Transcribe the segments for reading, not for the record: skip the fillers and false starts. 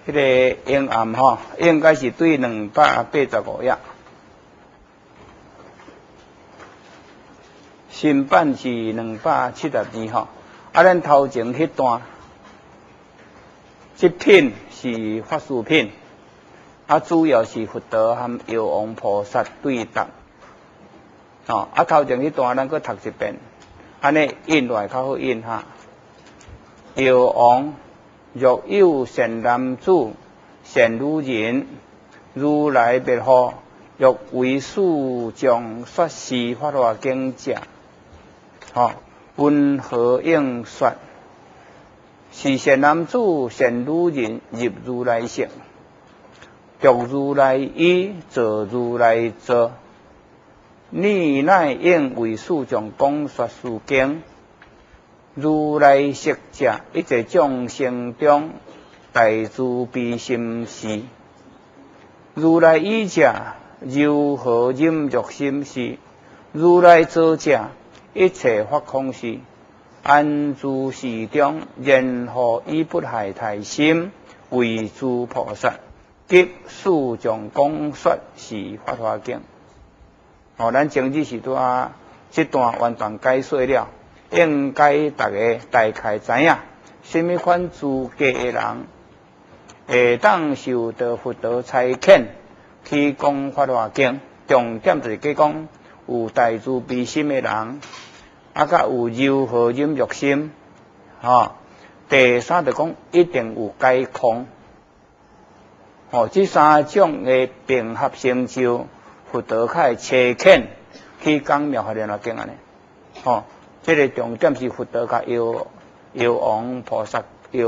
迄个阴暗吼，应该是对285页。新版是272吼，咱头前迄段，这品是法术品，主要是佛陀和药王菩萨对答。头前迄段咱搁读一遍，安尼印落来较好印哈。药王若有善男子、善女人，如来灭后，欲为世将说是法华经者。云何应说？是善男子、善女人入如来性，读如来意，做如来做。你乃应为世将讲说世经。如来识者，一切众生中大慈悲心事。如来意者，如何忍辱心事？如来做者，一切法空事。安住事中，任何以不害太心，为诸菩萨，及世将讲说是法华经。咱前日是这段完全解说了。应该大家大概知影，什么款资格的人会当受到佛陀差遣去讲法华经。重点就是讲有大慈悲心的人，甲有柔和忍辱心。第三就讲一定有解空。这三种的并合成就，佛陀较会差遣去讲妙法莲华经安尼。这个重点是佛陀甲药王菩萨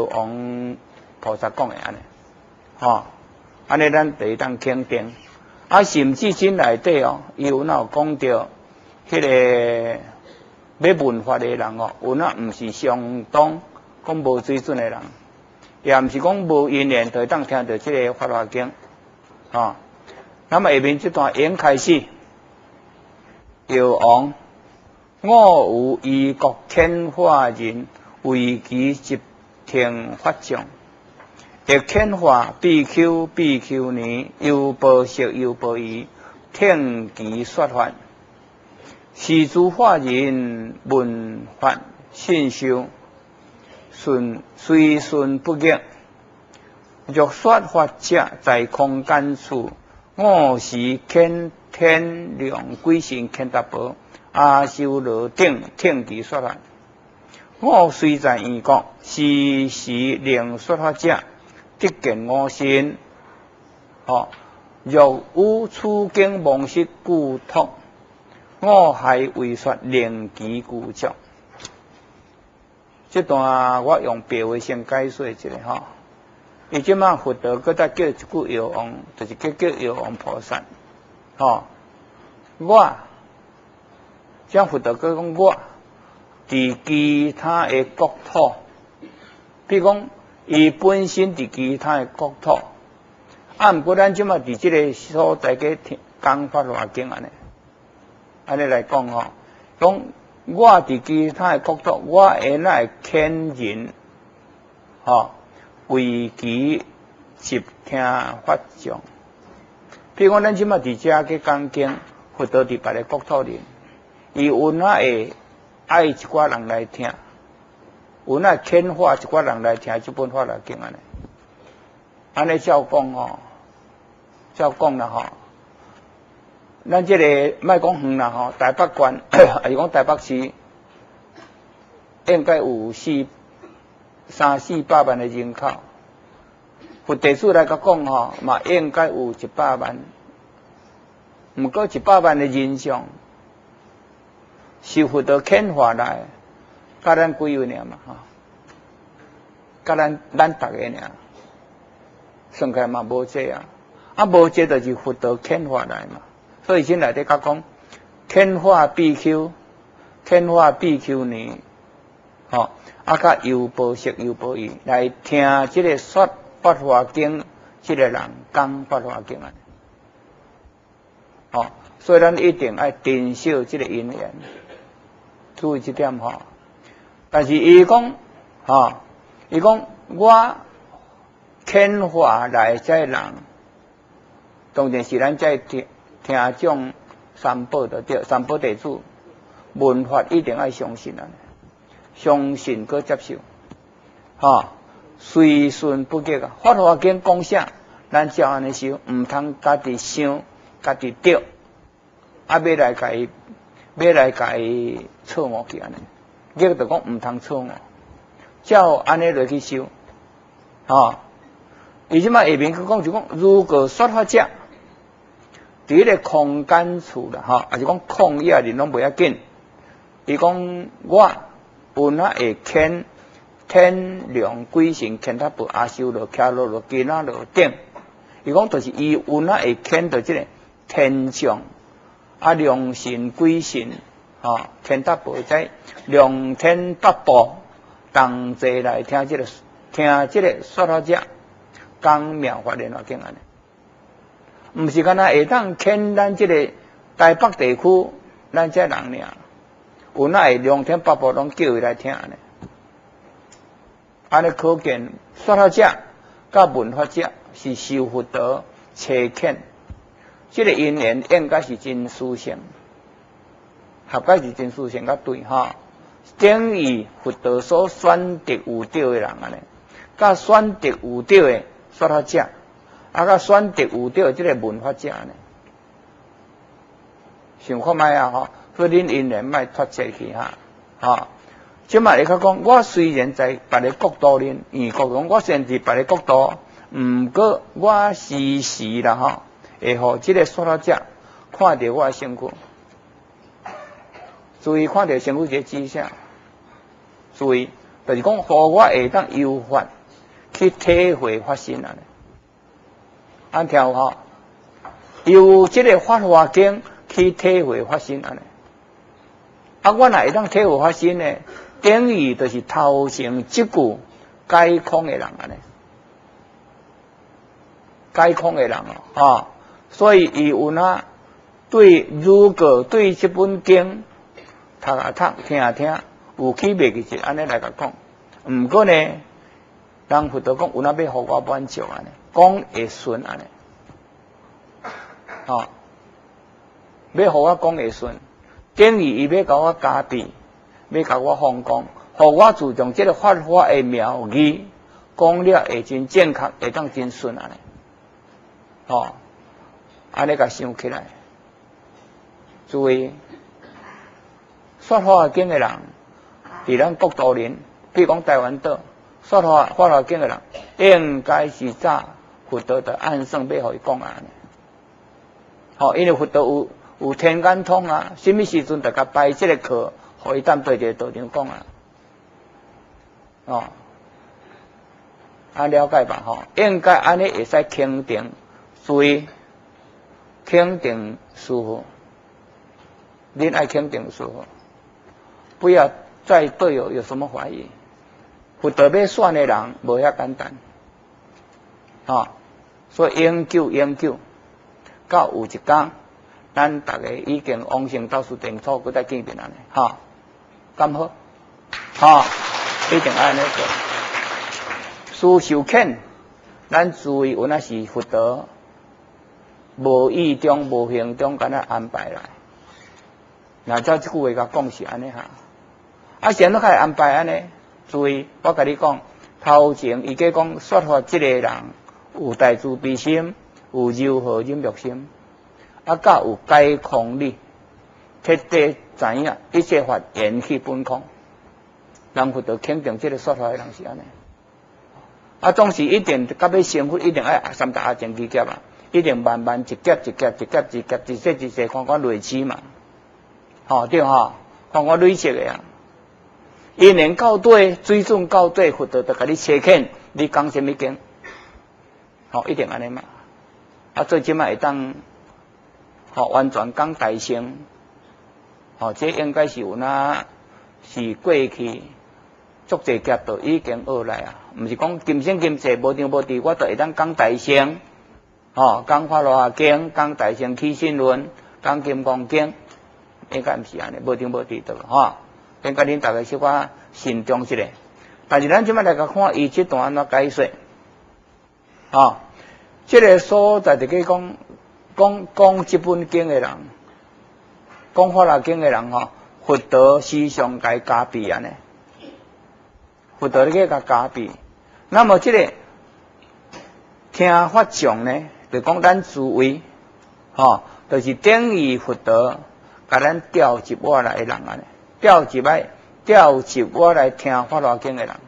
讲的安尼，安尼咱第一当肯定。甚至经内底有哪讲到迄个要闻法的人有哪毋是相当讲无水准的人，也毋是讲无因缘就会当听到这个法华经。那么下面这段已经开始，药王。我有异国天化人，为其集听法众，亦天化比丘、比丘尼，又报色又报疑，听其说法。是诸化人闻法信受，随顺不逆。若说法者，在空间处，我是天良鬼神乾达婆。阿修罗顶听其说法，我虽在异国，时时令说法者得见我身。若有此经忘失故托，我还为说令其故作。这段我用白话先解说一下伊即马佛陀搁再叫一句药王，就是叫药王菩萨。我。像佛陀讲我，伫其他的国土，比如讲，伊本身伫其他的国土，毋过咱即马伫即个所在嘅讲法华经安尼来讲讲我伫其他的国土，我会来劝人，为其集听法众。比如讲，咱即马伫遮去讲经，佛陀伫别个国土里。伊有哪会爱一寡人来听，有哪牵化一寡人来听这本法华经安尼照讲照讲啦咱这个莫讲远啦台北县，是讲台北市，应该有3、4百万的人口。佛地主来甲讲嘛应该有100万，毋过100万的人上。是佛陀遣化来，甲咱几位尔嘛甲咱逐个尔，算起来嘛无济无济就是佛陀遣化来嘛。所以现内底甲讲，遣化比丘、遣化比丘尼，甲有报色有报疑来听这个说法华经，这个人讲法华经所以咱一定要珍惜这个因缘。注意这点但是伊讲，伊讲我遣化来在人，当然是咱在听种三宝的对，三宝地主文法一定要相信啊，相信搁接受，随顺不逆啊。法华经讲啥，咱照安尼修，唔通家己想，家己对，要来甲伊错误去安尼。逆就讲唔通错误，照安尼落去修，伊即摆下面佢讲就讲，如果说法者，伫个空间处啦，还是讲空野人拢袂要紧。伊讲我有那会牵天良鬼神牵他不阿修罗徛落吉那罗顶。伊讲就是伊有那会牵到即个天上良神鬼神牵他不在良天八部同齐来听即个说法者讲妙法莲华经安尼。毋是干那会当牵咱即个台北地区咱这人尔，有那会良天八部拢叫伊来听安尼。安尼可见说法者甲闻法者是受佛陀切遣，即个因缘应该是真殊胜，合该是真殊胜甲对等于佛陀所选择有对的人安尼，甲选择有对的说法者。甲选择有着即个文法者呢，想看卖所以恁因缘卖脱节去即卖你较讲，我虽然在别个国度恁，国讲我虽然伫别个国度，毋过我时时啦会互即个说法者看到我的身躯，注意看到身躯一个迹象，注意就是讲，互我会当有法去体会发生安尼。安听有由这个法华经去体会发生安尼，我若会当体会发生呢，等于就是头前即句解空的人安尼，解空的人所以伊有那如果对这本经读听有起袂去就安尼来甲讲，毋过呢，人佛陀讲有那要互我满足安尼。讲会顺安尼，要互我讲会顺，等于伊要甲我加持，要甲我放光，互我注重即个法的妙义，讲了会真正确，会当真顺安尼，安尼甲想起来，注意，说法经的人，伫咱国度人，比如讲台湾岛，说法经的人，应该是早。佛陀的暗算要互伊讲安尼，因为佛陀有天眼通啊，什么时阵大家排这个课，互伊当对一个道场讲了解吧应该安尼会使肯定，所以肯定师父，恁爱肯定师父，不要再对有什么怀疑。佛陀要选的人无遐简单，所以研究，到有一天，咱大家已经往生到树定处，佮再见面安尼，咁好，一定安尼做。事受肯，咱注意有那是佛陀无意中、无形中敢若安排来。那照即句话甲讲是安尼谁都可以安排安尼？注意，我甲你讲，头前伊计讲说法即个人。有大慈悲心，有柔和忍辱心，甲有解空理，彻底知影一切法缘起本空。人佛陀肯定这个说法的人是安尼，总是一定到尾成佛，一定爱三大阿僧祇劫一定慢慢一劫，一世看累积嘛，对看累积的因缘到底，水准到底，佛陀就甲你切遣，你讲什么经？一定安尼嘛，最起码会当，完全讲大乘，这应该是有那是过去足济劫都已经学来毋是讲今生今世无定无地，我都会当讲大乘，讲法华经，讲大乘起信论，讲金刚经，应该毋是安尼，无定无地的应该恁大家小可慎重一下。但是咱即摆来甲看伊这段安怎解说。 啊，这个所在就讲这本经的人，讲法华经的人吼，佛陀时常该加庇安尼，佛陀咧个加庇。那么这个听法上呢，就讲咱诸位，吼，就是等于佛陀甲咱调集我来的人安尼，调集我来听法华经的人。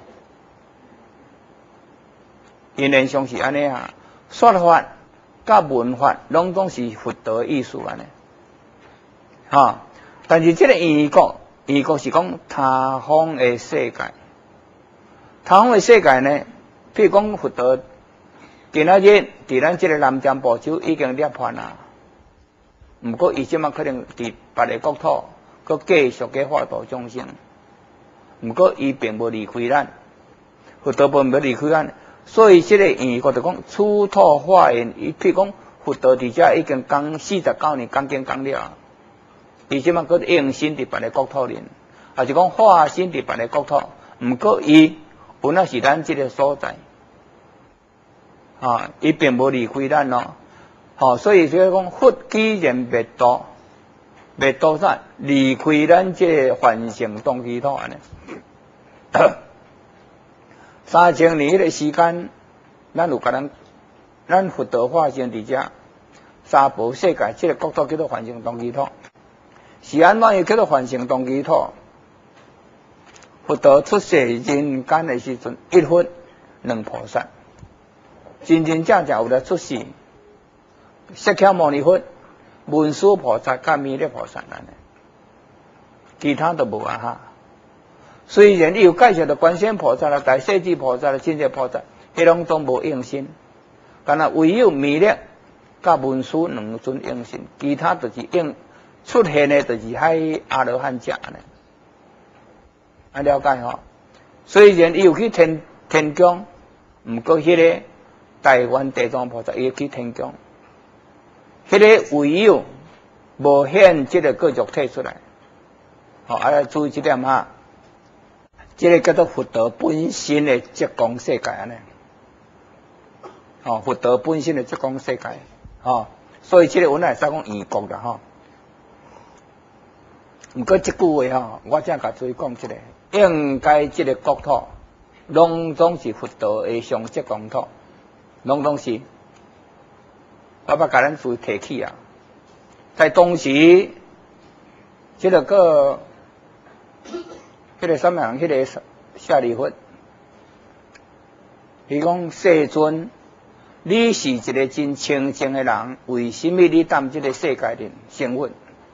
因缘上是安尼啊，说法甲文法拢总是佛陀意思安尼，哈。但是这个圆国是讲他方的世界，他方的世界呢，譬如讲佛陀今仔日伫咱这个南瞻部洲已经涅槃啦，毋过伊即马可能伫别个国土，佮继续嘅化度众生，毋过伊并无离开咱，佛陀并无离开咱。所以这个圆国就讲出土化缘，譬如讲佛陀伫遮已经讲49年讲经讲了，伊即马佮应身伫别个国土里，也是讲化身伫别个国土，毋过伊本来是咱这个所在，啊，伊并无离开咱咯，好，所以所以讲佛既然灭度啥离开咱这个凡圣动机土安尼。3000年迄个时间，咱有甲咱佛陀化身伫遮三宝世界，这个国土叫做凡圣同居土。是安怎又叫做凡圣同居土？佛陀出世人间的时阵，一佛两菩萨，真真正正有来出世。释迦牟尼佛、文殊菩萨、甲弥勒菩萨安尼，其他都无啊哈。虽然伊有介绍到观世音菩萨啦、大势至菩萨啦、真实菩萨，迄拢都无应身，但係唯有弥勒甲文殊两尊应身，其他就是出现的，就是喺阿罗汉者呢。啊，了解吼？虽然伊有去天宫，毋过迄个台湾地藏菩萨伊去天宫，迄个唯有无显即个个肉体出来。好，啊，注意这点哈。这个叫做佛陀本身的极光世界安尼，哦，佛陀本身的极光世界，哦，所以这个文来使讲圆国的哈。毋过这句话哈，我正甲注意讲这个，应该这个国土，拢总是佛陀的上极光土，拢总是，我甲咱注意提起啊，在当时，这个迄个什么人？迄个舍利弗，伊讲世尊，你是一个真清净的人，为什么你踮这个世界里生活？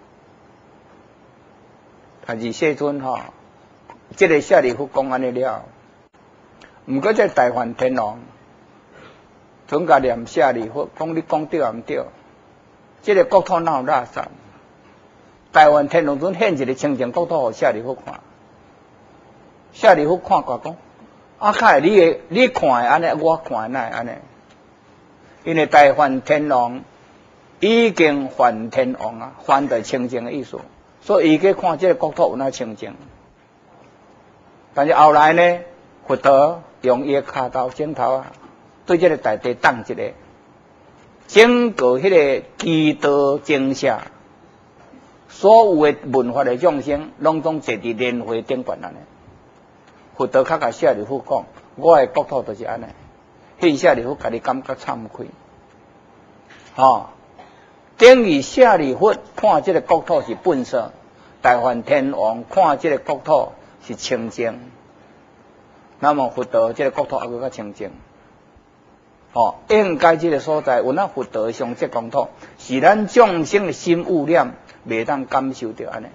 但是世尊吼，这个舍利弗讲安尼了，毋过这大梵天王总甲念舍利弗，讲你讲对啊毋对？这个国土哪有垃圾？大梵天王准现一个清净国土，互舍利弗看。舍利弗看过讲，啊，开你看的安尼，我看的安尼，因为大梵天王已经梵天王啊，梵的清净的意思，所以伊去看这个国土有哪清净。但是后来呢，佛陀用伊的骹头、指头啊，对这个大地打一个，整个迄个基督精舍，所有的文化的众生，拢总坐伫莲花顶悬安尼。佛陀较甲舍利弗讲，我的国土就是安尼。迄舍利弗家己感觉惭愧，哦，等于舍利弗看这个国土是本色，大梵天王看这个国土是清净，那么佛陀这个国土还佫较清净，哦，应该这个所在有那佛陀上这国土，是咱众生的心污染，袂当感受到安尼。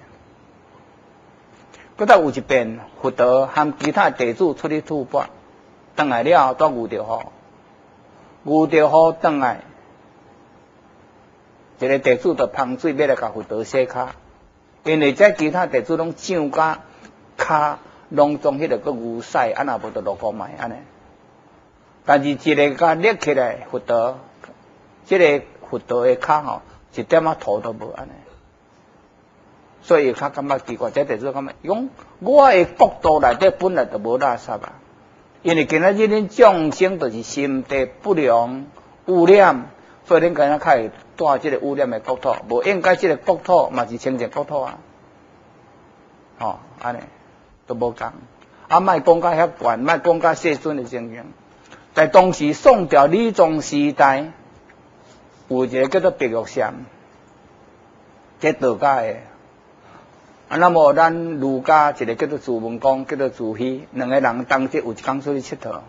搁再有一遍，佛陀和其他地主出去吐蕃，回来了后，到牛着雨回来，一个地主就捧水要来甲佛陀洗骹，因为这其他地主拢上甲骹拢总迄个个牛屎，啊若无就落雨卖安尼。但是一个甲拎起来，佛陀，这个佛陀的骹吼，一点仔土都无安尼。所以较感觉奇怪，这地主感觉，讲我的国度内底本来就无垃圾啊， 因为今仔日恁众生就是心地不良、污染，所以恁今仔较会带即个污染的国土，无应该即个国土嘛是清净国土啊。吼，安尼都无共。啊，莫讲甲遐悬，莫讲甲世尊的情形。在当时宋朝理宗时代，有一个叫做白玉禅，这道家的。啊，那么咱儒家一个叫做朱文公，叫做朱熹，两个人当即有一天出去佚佗。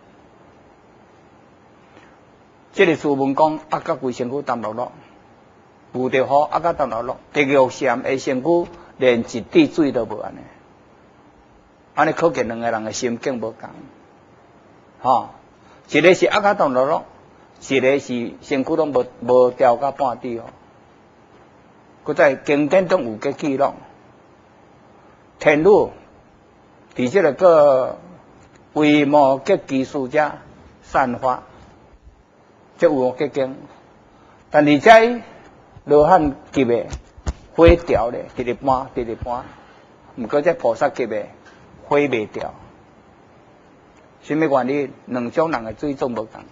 这个朱文公啊，甲规身躯澹落落，遇着雨啊，甲澹落落。白玉禅的身躯连一滴水都无安尼，安尼可见两个人的心境无共，吼。一个是啊甲澹落落，一个是身躯拢无掉到半滴哦。佮在经典中有个记录，天女伫即个个为摩诘技术者散发，即有结经，但是在罗汉级的火掉咧，直直搬，毋过这菩萨级的火未掉。什么原因？两种人的水种无共，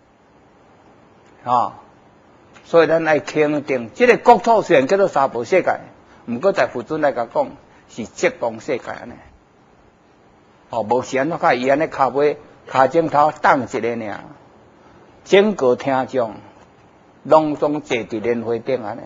所以咱爱肯定，这个国土虽然叫做娑婆世界，毋过在佛尊来甲讲是极光世界安尼。无是安怎甲伊安尼骹尾骹枕头挡一个尔，整个听众拢总坐伫莲花顶安尼，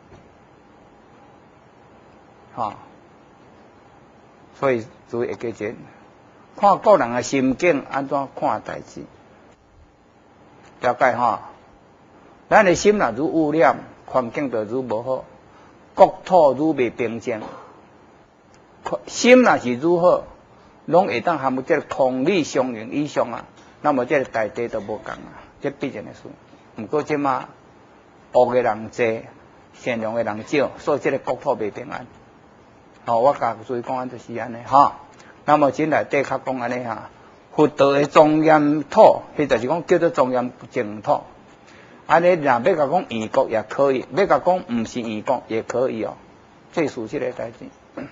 所以注意会记住。看个人的心境安怎看代志，了解吼？咱的心若愈污染，环境就愈无好，国土愈未平静。心若是愈好，拢会当含有这个空理相应以上啊，那么这个大地都无共啊，这必然的事。毋过即马恶的人多，善良的人少，所以这个国土未平安。我甲注意讲安就是安尼吼。那么真内底较讲安尼佛道的庄严土，迄就是讲叫做庄严净土。安尼若要甲讲异国也可以，要甲讲毋是异国也可以哦。这是即个代志。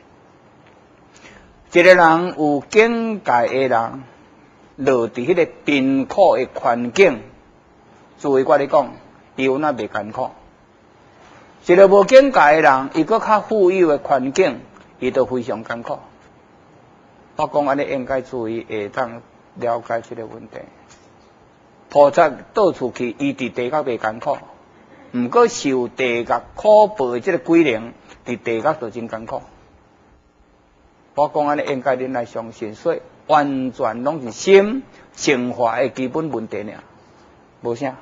一个人有境界的人，落伫迄个贫苦的环境，注意我咧讲，伊有哪袂艰苦？一个无境界的人，伊搁较富有的环境，伊都非常艰苦。我讲安尼应该注意，会当了解这个问题。菩萨到处去，伊伫地狱袂艰苦，毋过受地狱苦报的这个鬼灵，伫地狱就真艰苦。我讲安尼应该恁来相信，所以完全拢是心净化的基本问题尔，无啥。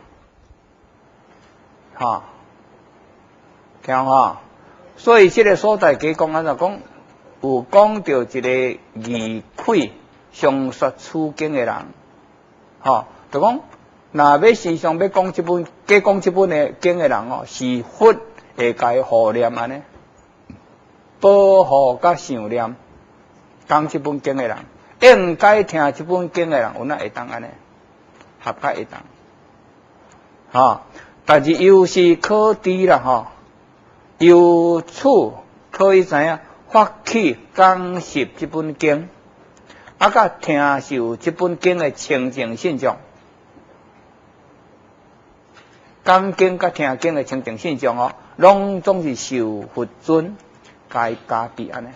听所以这个所在加讲安怎讲？有讲到一个义气详说处境的人，就讲，若要时常要讲这本，加讲这本的经的人是佛会甲伊护念安尼，保护甲想念，讲这本经的人，应该听这本经的人，有哪会当安尼，合较会当，但是由是可知啦，由此可以知影。发起讲习这本经，甲听受这本经的清净现象，讲经甲听经的清净现象拢总是受佛尊该加持安尼，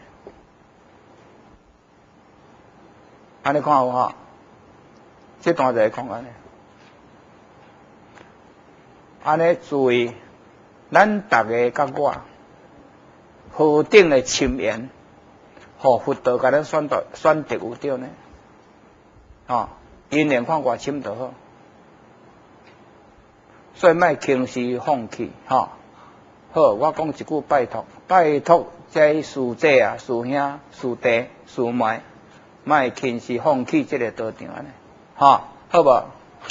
安尼看有这段就讲安尼，安尼注意，咱大家甲我。何等的深言，佛道甲咱选择有对呢？因缘看偌深就好，所以莫轻视放弃好，我讲一句拜托，这师姐师兄、师弟、师妹，莫轻视放弃这个道场安尼，好无？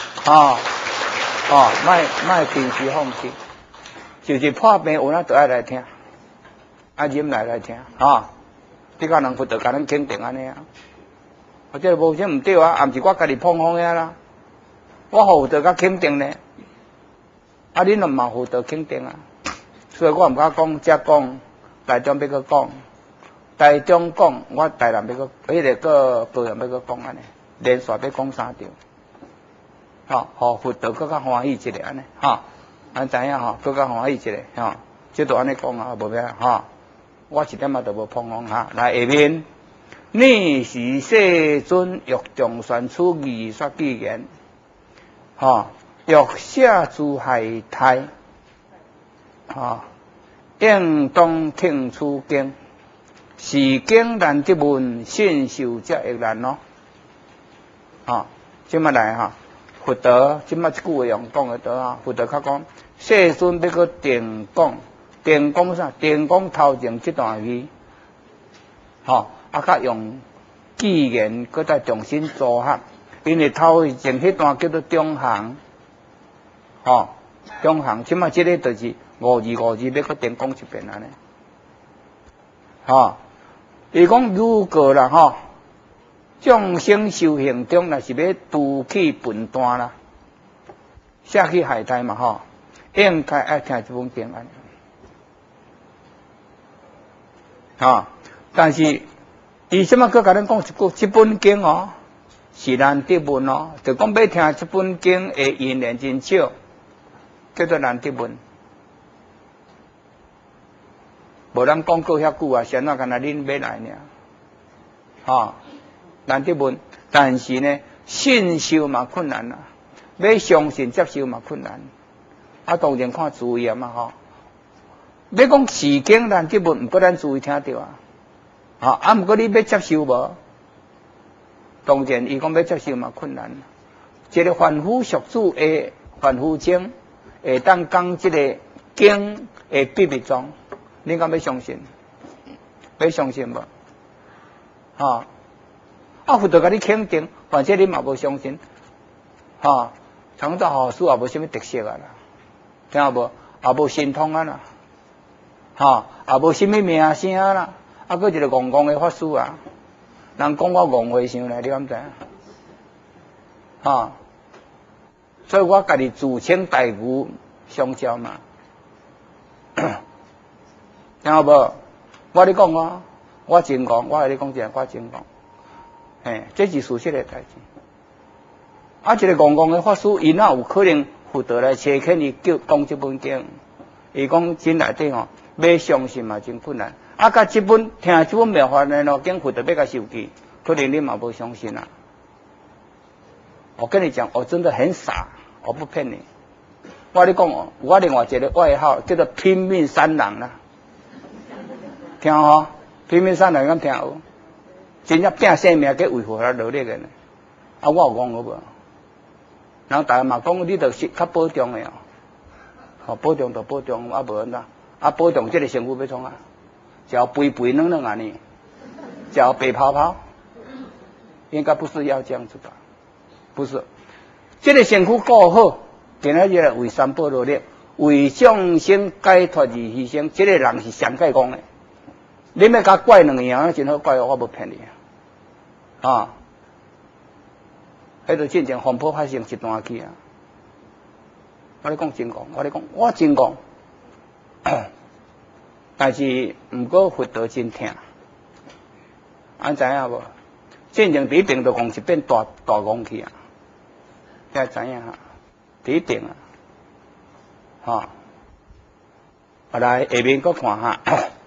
莫轻视放弃，就是破病有哪都爱来听。忍来听，这个人佛道甲咱肯定安尼啊，这无啥毋对啊，也毋是我家己碰风遐啦，我佛道甲肯定呢，恁就嘛佛道肯定啊，所以我毋敢讲，遮讲台中要搁讲，台中讲，我台南要搁，迄个个高雄要搁讲安尼， 连续要讲三条，吼，互佛陀更较欢喜一个安尼，吼，知影吼，更较欢喜一个，吼，即都安尼讲啊，无咩吼，我一点仔都无碰风哈。来下面，你是世尊欲众宣出义说语言，吼，欲写诸海胎，吼，应当听此经。是经难得闻，信受则亦难咯。吼，即摆来哈，佛陀即摆即句话用讲个倒啊，佛陀较讲，世尊要搁定讲，定讲啥？定讲头前即段语，吼，较用语言搁再重新组合，因为头前迄段叫做中行，吼，中行，即摆即个就是五字要搁定讲一遍安尼，吼。伊讲如果啦吼，众生修行中若是要拄起分段啦，下去海苔嘛吼，应该爱听这本经安尼，吼。但是伊什么搁甲咱讲一句，这本经哦是难得闻哦，就讲要听这本经的因缘真少，叫做难得闻。无咱讲过遐久啊，先啊，干那恁要来呢，吼，难得闻。但是呢，信受嘛困难啦，要相信接受嘛困难。啊，当然看注意啊嘛吼。要讲时间难得闻，毋过咱注意听着啊。吼，啊，毋过你要接受无？当然，伊讲要接受嘛困难。一个凡夫俗子的凡夫精，会当讲即个经的秘密中。你敢要相信？要相信无？吼，啊，佛陀甲你肯定，反正你嘛无相信，吼，创造好事也无啥物特色啊啦，听有无？也无神通啊啦，吼，也无啥物名声啦，啊，搁一个戆戆的法师啊，人讲我戆和尚咧，你敢知？吼，所以我家己自称大愚上教嘛。听有无？我咧讲哦，我真讲，我甲你讲一下，我真讲，嘿，这是事实的代志。啊，一个戆戆的法师，伊哪有可能佛陀来切肯伊叫讲这本经？伊讲真内底吼，要相信嘛真困难。啊，甲这本听这本妙法呢咯，经佛陀要甲受记，可能你嘛无相信啊。我跟你讲，我真的很傻，我不骗你。我咧讲哦，我另外一个外号叫做拼命三郎啦。听吼，拼命三人敢听有？真正拼性命去维护他努力的呢。啊，我有讲好无？人大家嘛讲，你著是较保重的哦。吼，保重就保重，啊无安怎？啊，保重这个身躯要创啊？只肥肥嫩嫩安尼，只白泡泡，应该不是要这样子吧？不是，这个身躯顾好，今仔日为三宝努力，为众生解脱而牺牲，这个人是上界讲的。你要甲怪两样，真好怪，我无骗你啊！迄个真正风波发生一段去啊！我咧讲真讲，我咧讲，我真讲，但是毋过佛陀真疼，安知影无？真正第一遍就讲一遍大讲去啊！才知影哈，第一遍啊，哈！啊来下面搁看哈。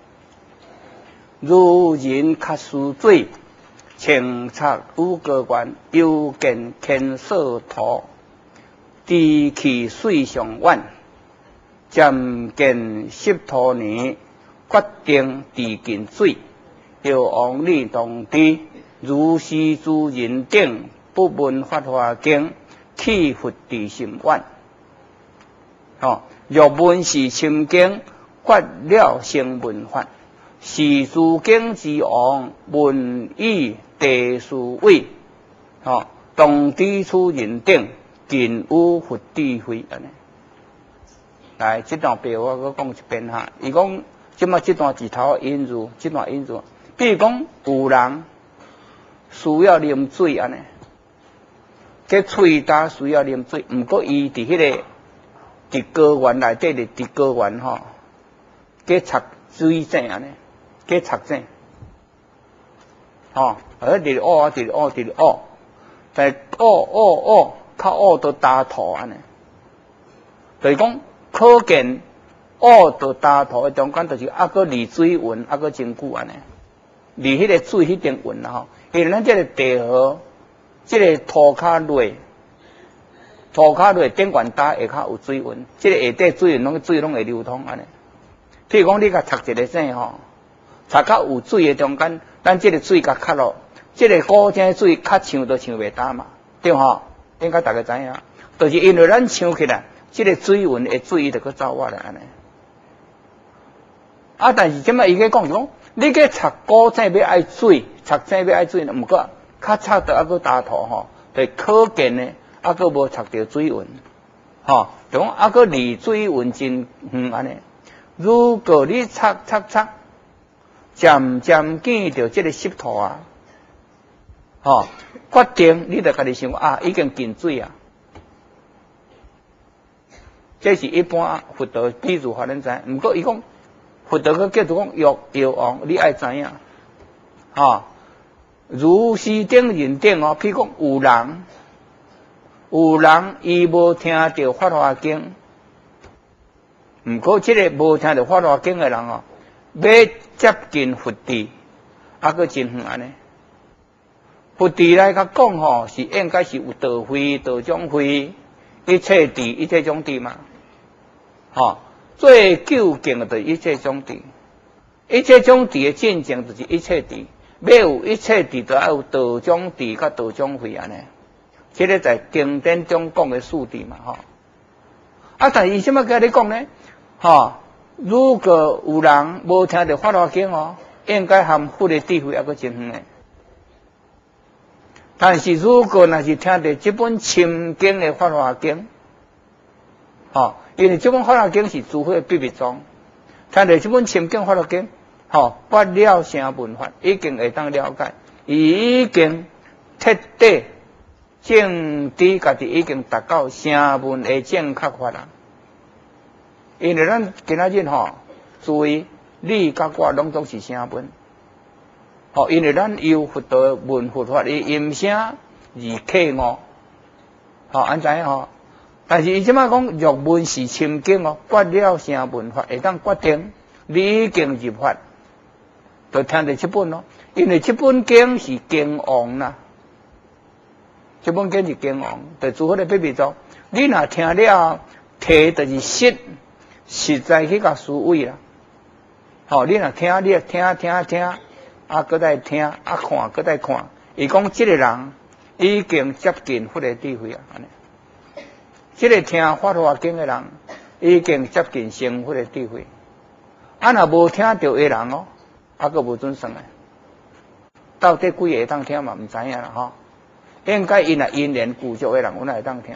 如人较输水，清澈无高原，又见天色土，地气水上远，渐见湿土泥，决定地近水，又往你同知，如是诸人等，不闻法华经，气佛地心远。哦，若闻是心经，决了成闻法。是诸经之王，闻以地殊位，吼，当知此人等，尽有佛智慧安尼。来，这段白话我讲一遍哈。伊讲，即马这段字头引入，这段引入，比如讲有人需要啉水安尼，这喙焦需要啉水，毋过伊伫迄个伫高原内底咧，伫高原吼，给插水井安尼。给插井，吼，伫咧学，伫咧学，伫咧学， 在靠到打土安尼，就是讲可见到打土的中间，就是个离水云个真久安尼，离迄个水迄点云啦吼，因为咱这个地河，这个土骹落顶悬打下骹有水云，这个下底水云水拢会流通安尼。譬如讲你甲插一个井吼，插到有水的中间，咱这个水甲卡落，这个古井水较呛都呛袂干嘛，对吼？应该大家知影，就是因为咱呛起来，这个水云的水就搁走我来安尼。但是即摆伊个讲是讲，你个插古井要爱水，插井要爱水，毋过较插到个打土吼，就可见呢，个无插到水云，吼，就讲个离水云真远安尼。如果你插，渐渐见到这个湿土啊，吼，决定你就家己想已经进水啊。这是一般佛道比如互咱知，毋过伊讲佛道个叫做讲药王，你爱知影，吼，如是等人等譬如讲有人伊无听到《法华经》。毋过，这个无听到《法华经》的人要接近佛地，个真远安尼。佛地来甲讲吼，是应该是有道慧、道种慧、一切地、一切种地嘛。吼，最究竟的就是一切种地，一切种地的进程就是一切地，要有一切地，就要有道种地甲道种慧安尼。这个在经典中讲的四地嘛，吼。但是伊什么甲你讲呢？如果有人无听到《法华经》应该含佛的智慧个真远的。但是如果若是听到这本深经的《法华经》，因为这本《法华经》是诸佛的秘密宗，听到这本深经《法华经》，发了成文法，已经会当了解，已经彻底证知家己已经达到成文的正确法啦。因为咱今仔日注意，你甲我拢总是声文，因为咱由佛道闻佛法的音声而启悟，安知影但是伊即摆讲若文是深经决了成文法，会当决定你已经入法，就听到这本因为这本经是经王啦，这本经是经王，就诸佛的秘密宗，你若听了，摕就是实在去甲思维啦，你若听，搁再听，看，搁再看。伊讲这个人已经接近佛的智慧啊，安尼。这个听《法华经》的人已经接近成佛的智慧。若无听到的人搁无准算诶。到底几个会当听嘛？毋知影啦，应该因缘具足的人，有哪会当听？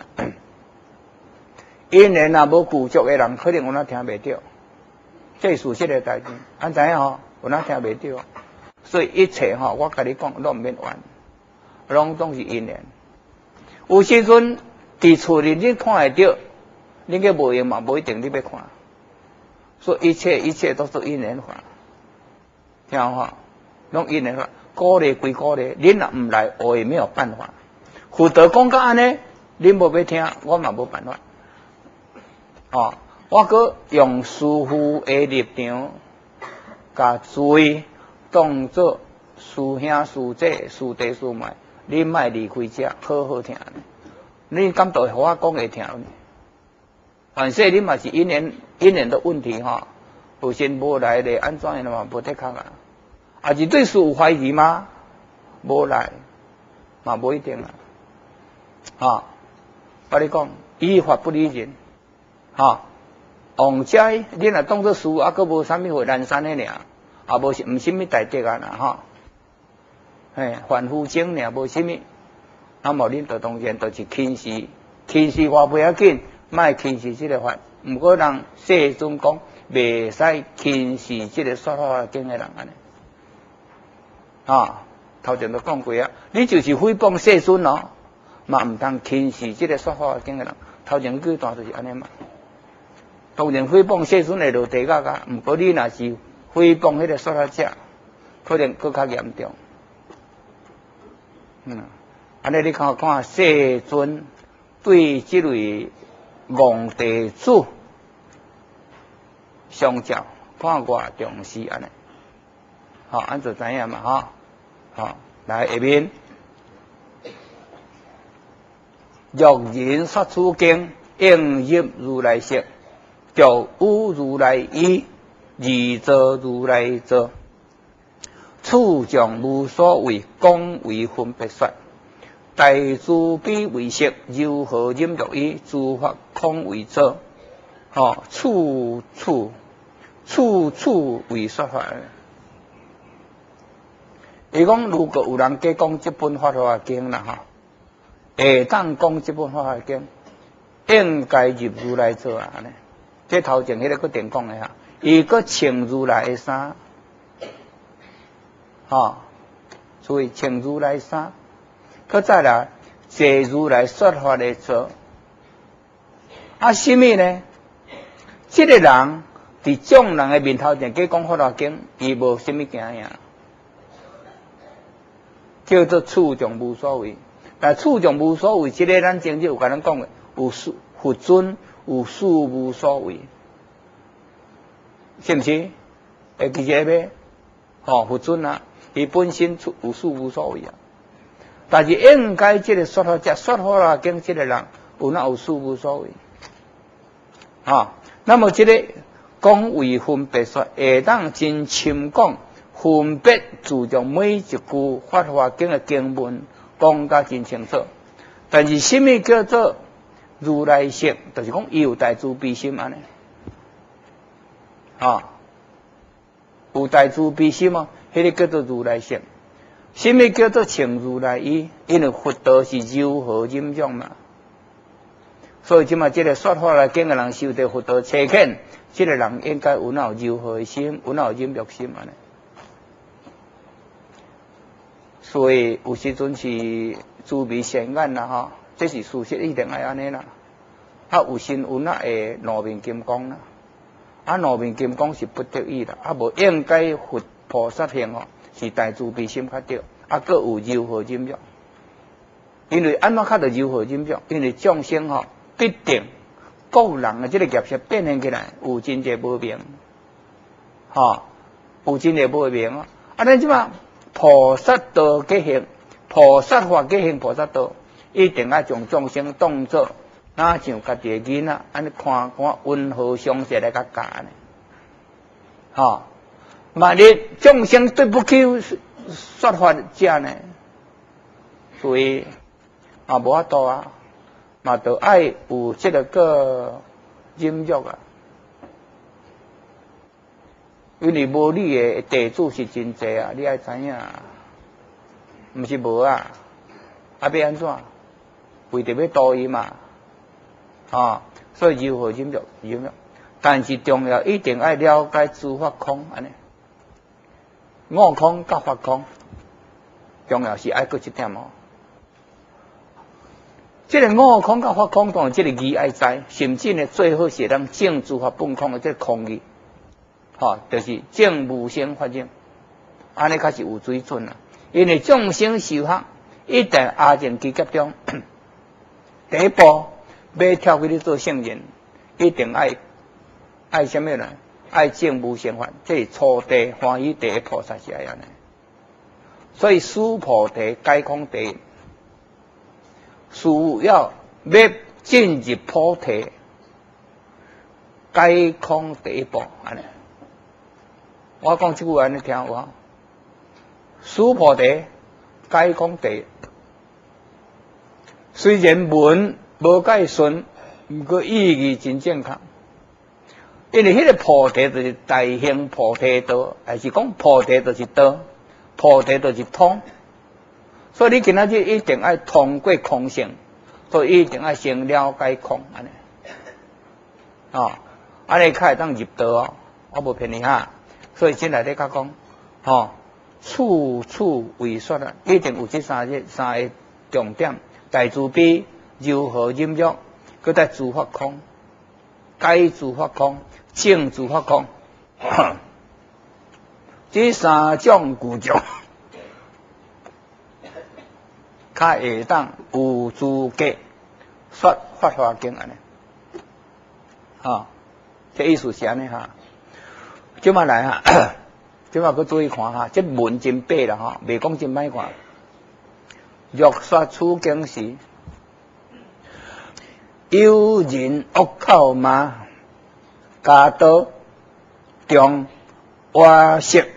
因缘若无具足的人，可能有哪听袂到，这是事实的代志。安知影有哪听袂到？所以一切我甲你讲，拢毋免怨，拢总是因缘。有时阵伫厝里你看会到，你个无用嘛，无一定你要看。所以一切都是因缘法，听有拢因缘法。鼓励归鼓励，恁若毋来，我也没有办法。佛道讲到安尼，恁无要听，我嘛无办法。我搁用师父的立场，甲诸位当作师兄师姐、师弟师妹，你莫离开这，好好听。你感到互我讲会听呢？反正你嘛是因缘的问题有先无来咧，安怎样嘛无得确啊？是对事有怀疑吗？无来，嘛无一定啊。我你讲，依法不理人。王家你若当作事，搁无啥物会难产的尔，无毋什么大德啊啦凡夫精尔，无什么。那么恁就当然就是轻视话不要紧，莫轻视这个法。毋过人世尊讲，袂使轻视这个说法经的人安尼。头前都讲过啊，你就是诽谤世尊嘛毋通轻视这个说法经的人。头前几段就是安尼嘛。当然诽谤世尊会落地狱啊，毋过你若是诽谤迄个说法者，可能更较严重。 安尼你看看世尊对这位皇帝主相照，看偌重视安尼。好，安就知影嘛哈。好，来下面。若人说此经，应入如来色，就有如来意，而作如来作。此将无所谓，讲为分别说。大慈悲为色，柔和忍辱意，诸法空为作。处处为说法。伊讲，如果有人假讲这本法华经啦，会当讲这本法华经，应该入如来座啊！安尼，这头前迄个搁定讲的哈，伊搁穿如来的衫，所以穿如来衫，搁再来坐如来说法的座。什么呢？这个人伫众人的面头前假讲法华经，伊无什么惊呀，叫做处众无所谓。但处众无所谓，这个咱前日有甲咱讲的，有佛尊，有事无所谓，是不是？会记得没？佛尊啊，伊本身有事无所谓啊。但是应该这个说法啦，跟这个人有事无所谓。那么这个讲为分别说，会当真深讲分别注重每一句法华经的经文。讲甲真清楚，但是什么叫做如来色？就是讲伊有大慈悲心安尼，有大慈悲心哦，迄个叫做如来色。什么叫做穿如来衣？因为佛道是柔和忍辱嘛，所以即嘛，这个说法来经的人修得佛道切肯，这个人应该有柔和的心，有忍辱心安尼。所以有时阵是慈悲善眼啦，这是事实，一定爱安尼啦。有神有会路面金刚啦，路面金刚是不得已啦，无应该佛菩萨行是大慈悲心较对，各有柔和忍辱。因为安怎较着柔和忍辱？因为众生必定各人的这个业色变现起来，有真济无明，有真济无明咱即嘛。菩萨道结行，菩萨法结行，菩萨道一定要将众生当作哪像家己的囡仔，安尼看温和相惜来甲教安尼。万一众生对不起说法者呢，所以无法度啊，嘛就爱有这个忍辱啊。因为无你的地主是真济啊，你爱知影，毋是无啊，要安怎？为着要度伊嘛，所以柔和忍辱，但是重要一定爱了解诸法空安尼，悟空甲法空，重要是爱搁一点这个悟空甲法空，当然这个义爱知，甚至呢最好是咱证诸法本空的这个空义。就是证无生法境，安尼较是有水准啦。因为众生修学，一定阿净基劫中，第一步要跳去做圣人，一定爱什么呢？爱证无生法，这是初地欢喜第一菩萨是安尼。所以殊菩提解空第一，需要进入菩提解空第一步安尼。我讲这句话，你听有殊菩提解空第一，虽然文无解顺，不过意义真正确。因为迄个菩提就是大行菩提道，还是讲菩提就是道，菩提就是通。所以你今仔日一定要通过空性，所以一定要先了解空安尼。安尼才会当入道我无骗你哈。所以现在咧甲讲，处处为说啊，一定有这三个重点：大慈悲、柔和忍辱，佮在诸法空、解诸法空、证诸法空，这三种具足。 较会当有资格说法华经安尼。这意思是安尼哈。即马来哈，即马去注意看哈，这文真白啦哈，未讲真歹看。若说此经时，有人恶口骂，家道中瓦色，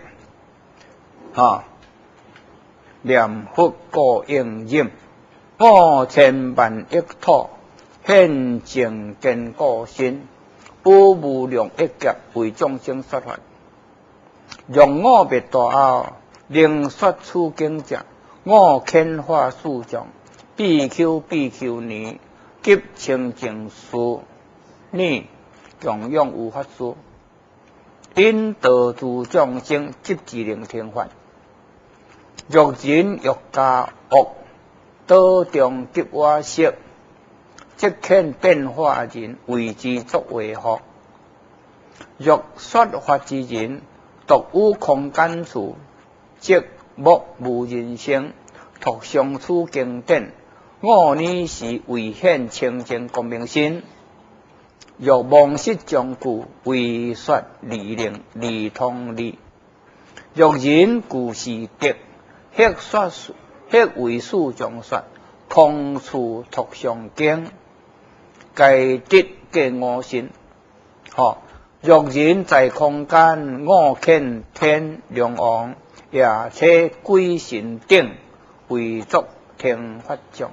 念佛过应忍，5000万亿土，现净坚固心。有无量一劫为众生说法，用我灭大后，令说此经者，我遣化四众，必求尼，急清净事，你共用有法说，因道诸众生即自能听法。若人欲加恶，道中急瓦色。即遣变化人为之作为学，若说法之人，独有空间处，即莫无人生。图上此经典，我呢是为显清净光明心。若妄失将故，为说理通理。若人故是得，迄为数众说，空处图上经。该得嘅我心，若人在空间，我见天龙王，也且鬼神顶，为作听法众。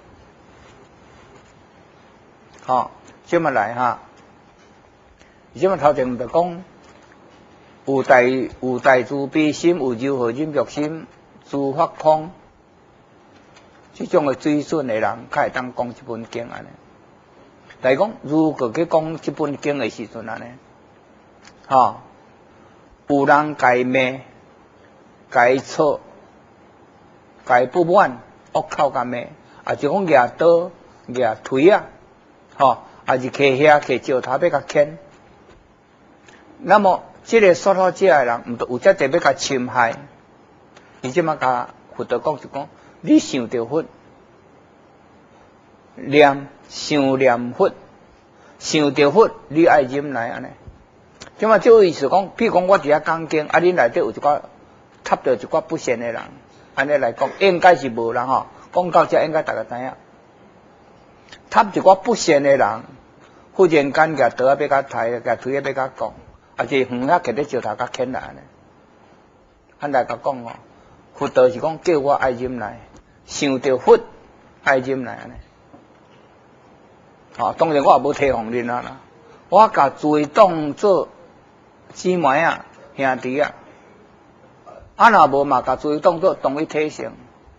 这么来哈，这么头前就讲，有大慈悲心，有柔和忍辱心，诸法空，这种嘅水准嘅人，才会当讲这本经安尼。来讲，如果去讲这本经的时阵安尼，有人该骂、该错、该不满、恶口甲骂，就讲举刀、举锤啊，是摕遐摕石头要甲牵。那么，这个说法者的人，毋都有遮侪要甲侵害，伊即马甲佛陀讲就讲，你想着佛。想念佛，想着佛，你爱忍耐安尼。即嘛，这意思讲，譬如讲我伫遐讲经，恁内底有一寡插着一寡不善的人，安尼来讲，应该是无人讲到这应该大家知影，插一寡不善的人，忽然间举刀要甲抬，举腿要甲讲，是远遐摕咧石头甲牵来安尼。咱来甲讲佛陀是讲叫我爱忍耐，想着佛爱忍耐安尼。当然我也无提防恁啦，我甲罪当做姊妹兄弟若无嘛甲罪当做同一体性，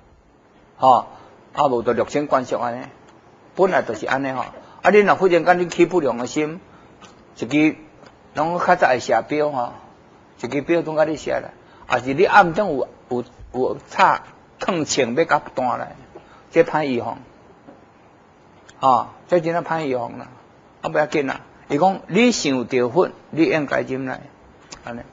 无就六亲关系安尼，本来就是安尼恁若忽然间你起不良的心，一支拢较早会射标一支标总甲你射来，是你暗中有插烫枪要甲弹来，这歹预防。这真歹预防啦，不要紧啦。伊讲你想着佛，你应该忍耐，安尼。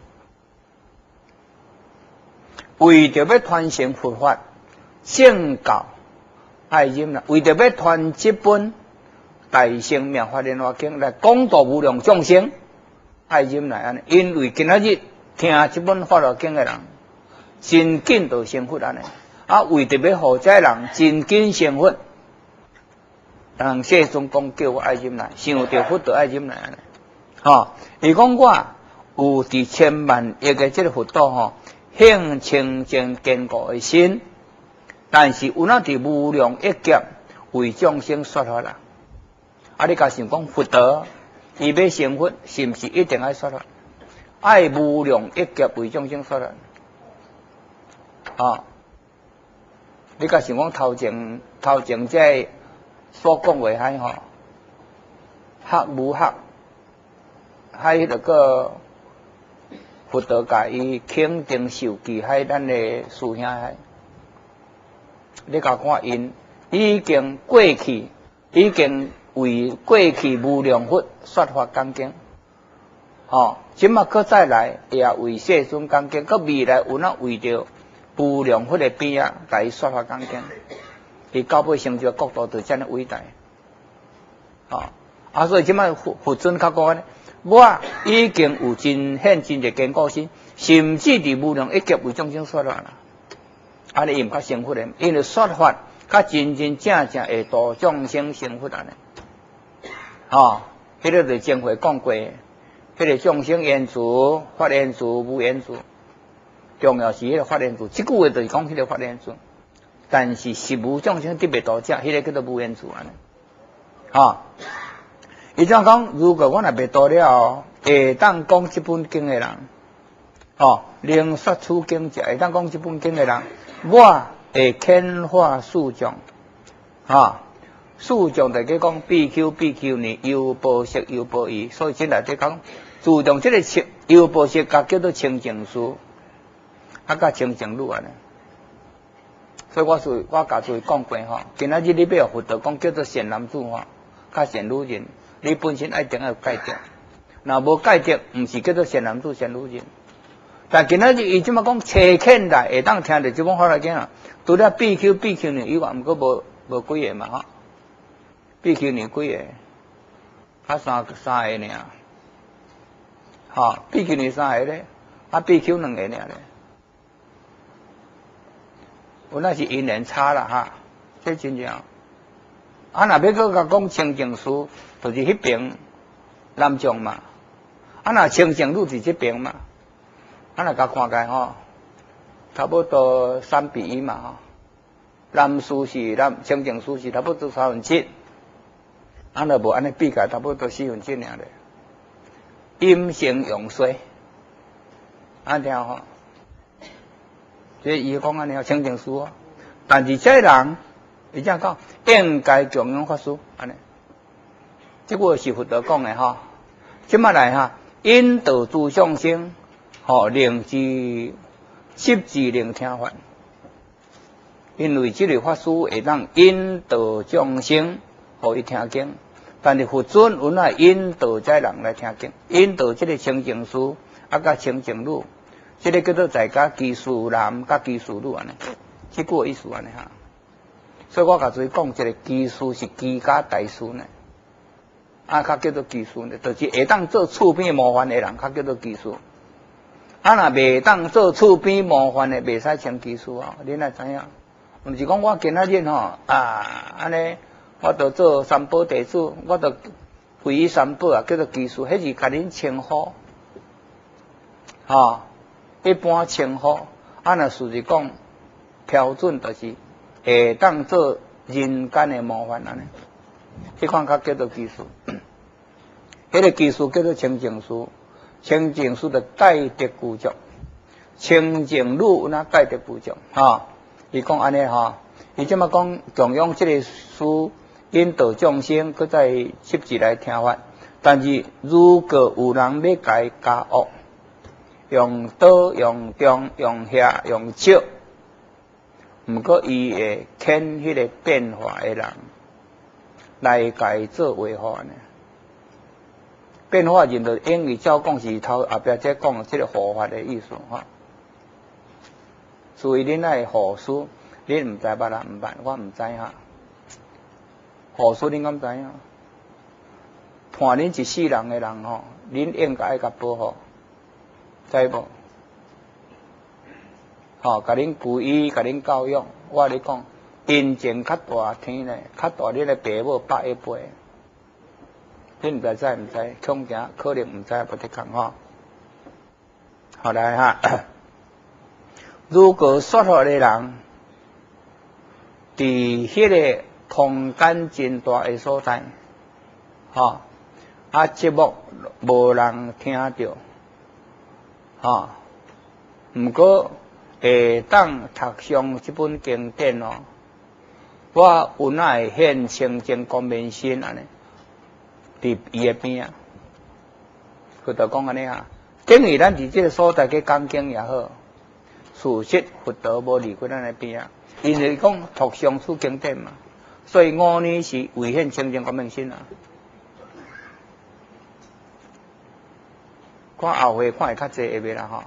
为着要传承佛法正教，爱忍耐；为着要传这本大乘妙法莲华经来广度无量众生，爱忍耐安尼。因为今仔日听这本法华经的人，真紧就成佛安尼。为着要互这人真紧成佛。人世尊讲叫我爱忍耐，想着佛就爱忍耐安尼。伊讲我有伫千万亿个这个佛道现清净坚固的心，但是有那伫无量一劫为众生说法啦。你甲想讲佛陀伊要成佛，是毋是一定爱说法？爱无量一劫为众生说法。你甲想讲头前这所讲话遐学无学，迄那个佛陀甲伊肯定受记，迄咱的师兄遐，你甲看因已经过去，已经为过去无量佛说法讲经，即马搁再来，也为世尊讲经，搁未来有那为着无量佛的边甲伊说法讲经。 伊到尾成就国度就遮尔伟大。所以即摆佛尊较讲咧，我已经有真显真个坚固心，甚至伫无量一劫为众生说法啦。安尼伊毋较成佛咧，因为说法较真真正正会度众生成佛安尼。迄个就前回讲过，迄个众生缘自、法缘自、无缘自，重要是迄个法缘自。即句话就是讲迄个法缘自，但是实无众生得袂度者，迄个叫做无缘自安尼。伊怎讲？如果我若袂度了，会当讲即本经的人，能说此经者，会当讲即本经的人，我会遣化四众，四众就讲比丘、比丘尼、优婆塞、优婆夷，所以即内底讲注重即个优婆塞，甲叫做清净师，甲清净女安尼。所以我甲诸位讲过今仔日你要佛道讲叫做善男子甲善女人。你本身一定要有戒律，若无戒律，毋是叫做善男子、善女人。但今仔日伊即么讲，车欠来会当听着即本法来讲除了比丘、比丘尼以外，毋过无几个嘛比丘尼几个？三个尔。比丘尼3个咧，比丘2个尔咧。有那是因缘差啦这真正。若要搁甲讲清净师，就是迄边男众嘛。若清净女是这边嘛。若甲看起差不多3比1嘛男师是清净师是差不多7/3。若无安尼比较，差不多7/4尔咧。阴性阳衰，安听这伊讲安尼清净师但是这人。伊怎讲？应该供养法师，安尼。这个是佛陀讲的即摆来引导诸众生，令之习之令听法。因为这个法师会当引导众生，互伊听经。但是佛尊有那引导这人来听经，引导这个清净师甲清净女，这个叫做在家居士男甲居士女安尼。这个意思安尼所以我甲诸位讲，这个居士是居家大师呢，较叫做居士呢，就是会当做厝边模范的人，较叫做居士。若袂当做厝边模范的，袂使称居士恁也知影。毋是讲我今仔日安尼，我着做三宝弟子，我着皈依三宝叫做居士，迄是甲恁称呼。一般称呼，若事实讲标准就是。会当做人间的模范安尼，迄款较叫做居士。迄个居士叫做清净师，清净师的戒德具足，清净女有哪戒德具足伊讲安尼伊即么讲供养这个师，引导众生，搁再习字来听法。但是如果有人要甲伊加恶，用刀、用中、用遐、用笑。毋过，伊会牵迄个变化的人来甲伊做维护呢。变化人就英语照讲是后壁再讲即个护法的意思所以恁爱护师，恁毋知捌啦，毋捌，我毋知护师恁敢知影？判恁一世人的人恁应该爱甲保护，知无？甲恁皈依，甲恁教育，我咧讲，因情较大天咧，较大恁的爸母800倍。恁毋知毋知？恐惊可能毋知，不得讲好来如果说法的人，伫迄个空间真大的所在，节目无人听到，毋过。会当读上这本经典我有哪会现清净光明心安尼，伫伊的边佛陀讲安尼等于咱伫这个所在去讲经也好，事实佛陀无离开咱的边因为讲读上此经典嘛，所以5年是为现清净光明心看后回看会较济会袂啦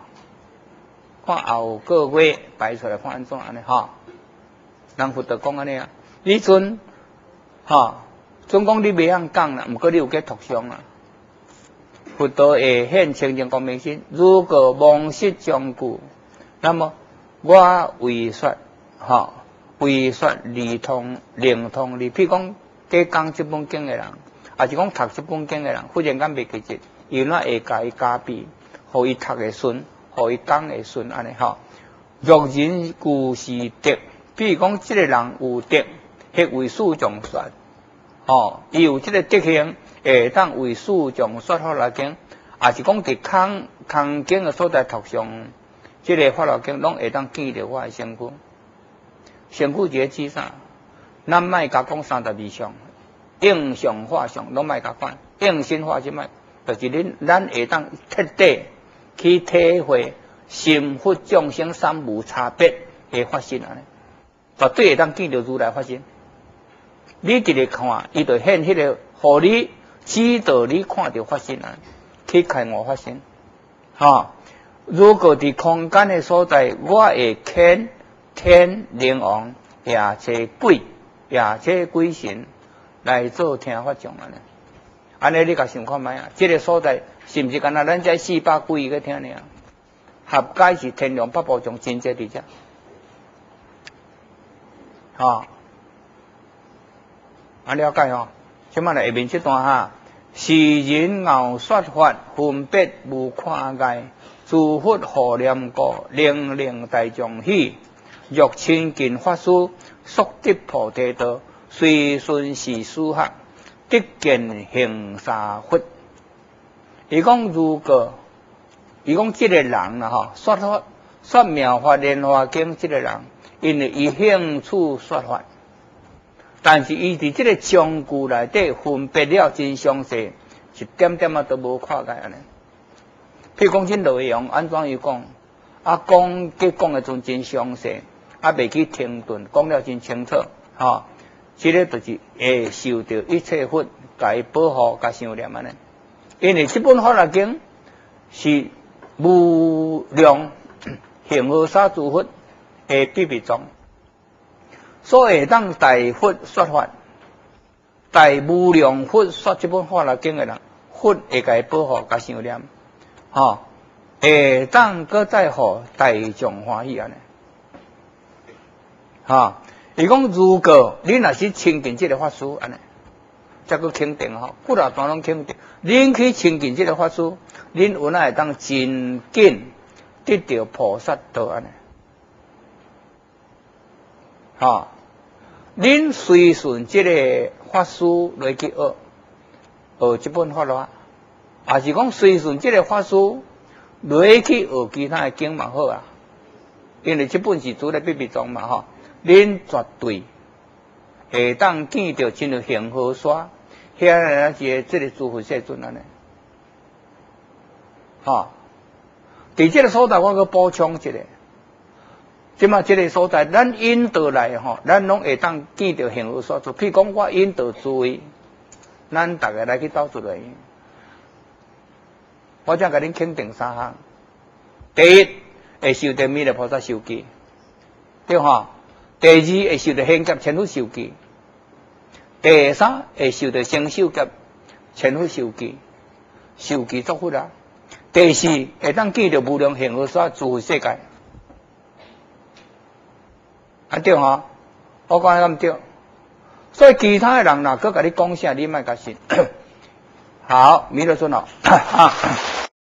看后个月排出来看安怎安尼人佛陀讲安尼你准准讲你袂晓讲啦，毋过你有去读上啦。佛陀会现清净光明心，如果忘失将故，那么我为说为说灵通你，譬如讲加讲这本经的人，也是讲读这本经的人，忽然间袂记得，伊那会甲伊加倍，互伊读会顺，互伊讲会顺安尼若人故是德，比如讲这个人有德，迄为世众说，伊有这个德行，会当为世众说法华经，也是讲伫空经的所在读上，这个法华经拢会当见到我的身躯。身躯一个指啥？咱莫甲讲32相，应相法相拢莫甲管，应心法即莫，就是咱会当彻底去体会。心佛众生三无差别的发生啊！绝对会当见到如来发生。你直直看，伊就现迄个，互你指导你看到发生啊，去开悟发生。如果伫空间的所在，我会牵天灵王，也切鬼，也切鬼神来做听法众安尼。安尼你甲想看觅啊？这个所在是毋是干那咱这400几亿个听尔？合解是天龙八部中真济伫遮，了解即摆来下面这段是人傲说法，分别无看界，诸佛护念故，令令大众喜。若亲近法师，速得菩提道，随顺是师学，得见行沙佛。伊讲如果。伊讲这个人啦，说妙法莲华经这个人，因为伊兴趣说法，但是伊伫这个章句内底分别了真详细，一点点都无看解安尼。譬如讲这内容安怎伊讲，讲的阵真详细，袂去停顿，讲了真清楚，这个就是会受到一切佛甲伊保护甲想念安尼。因为这本法华经是。无量恒河沙诸佛的秘密中，所以当大佛说法，大无量佛说这本法华经的人，佛会甲伊保护甲想念，会当搁再互大众欢喜安尼，伊讲如果你若是亲近这个法师安尼，则个肯定古老传拢肯定，恁去亲近这个法师。恁有哪会当真紧得到菩萨道安尼？恁随顺这个法师来去学这本法律，也是讲随顺这个法师来去学其他的经嘛好啊。因为这本是主的秘密中嘛恁绝对会当见到真有恒河沙，遐是这个诸佛世尊安尼。伫这个所在，我搁补充一下，即嘛这个所在，咱引导来咱拢会当见到恒河沙。譬如讲，我引导诸位，咱大家来去倒出来，我将甲恁肯定3项：第一，会受到弥勒菩萨受记，对第二，会受到显劫千佛受记；第三，会受到生受劫千佛受记，受记作佛啊。第四，会当见到无量恒河沙诸佛世界，对我讲得咁对。所以其他的人若搁甲你讲啥，你莫甲信。好，弥勒尊